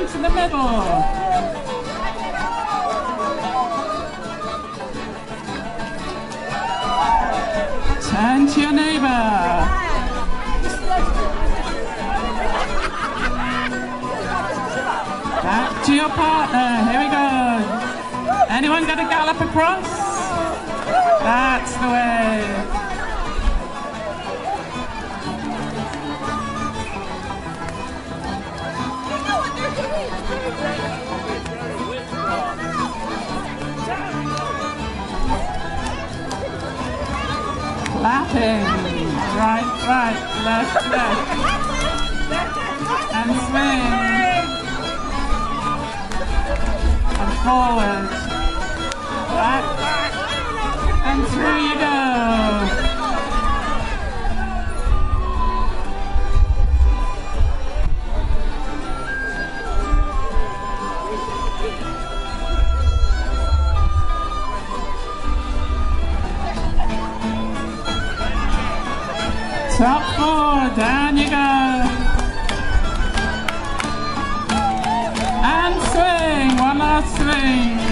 into the middle. Turn to your neighbour. Back to your partner. Here we go. Anyone got to gallop across? That's the way. Clapping. Right, left. And swing. And forward. Back. And through you go. Top four, down you go. And swing, one last swing.